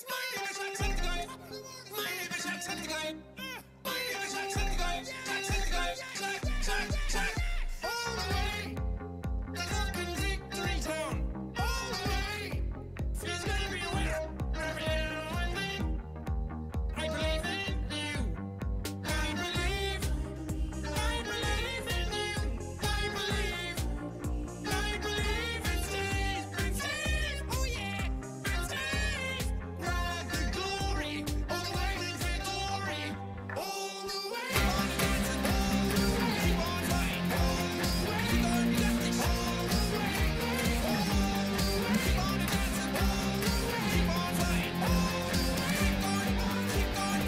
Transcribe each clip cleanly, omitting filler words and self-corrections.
My name is Jacksepticeye. My name is Jacksepticeye. My name is Jacksepticeye. Jacksepticeye. Jack. All the way. The fucking victory town. All the way. Feels everywhere. Everywhere with me. I believe in you. I believe in you. I believe in Steve. And Steve. Oh yeah. And Steve. Ride the glory. All the way to victory. All the way. On dancing. All the way. Keep on fighting. All the way. Keep on dancing. All the way. All the way. Keep on dancing. All the way. Keep on fighting. All the way. Keep going.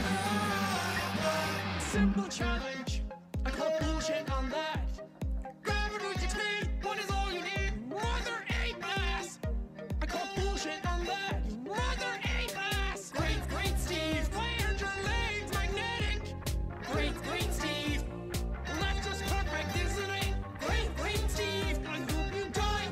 Simple challenge. I call bullshit on that. Grab it with your teeth. What is all you need? Mother eight ass. I call bullshit on that. Mother eight ass. Great Steve. Wired your legs magnetic. Great Steve. That's just perfect, isn't it? Great Steve. I hope you die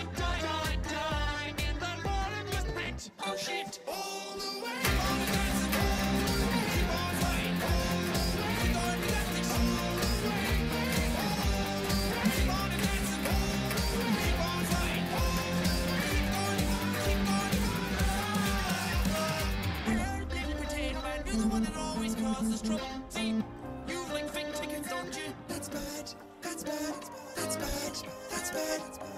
in the bottomless pit. Oh shit. All the way. On dancing. All the way. Keep on fighting. All the way. Keep on dancing. All the way. Keep on dancing. All the way. Keep on fighting. All the way. Keep going. Weird little potato man, you're the one that always causes trouble. See, you like fake tickets, don't you? That's bad. That's bad. That's bad. That's bad.